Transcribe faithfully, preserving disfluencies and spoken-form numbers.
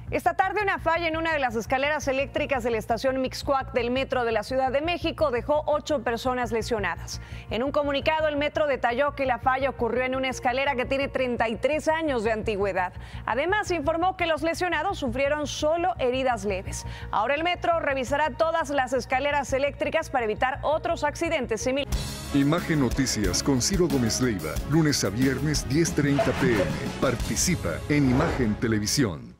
Esta tarde una falla en una de las escaleras eléctricas de la estación Mixcoac del Metro de la Ciudad de México dejó ocho personas lesionadas. En un comunicado, el Metro detalló que la falla ocurrió en una escalera que tiene treinta y tres años de antigüedad. Además, informó que los lesionados sufrieron solo heridas leves. Ahora el Metro revisará todas las escaleras eléctricas para evitar otros accidentes similares. Imagen Noticias con Ciro Gómez Leiva, lunes a viernes diez treinta p m Participa en Imagen Televisión.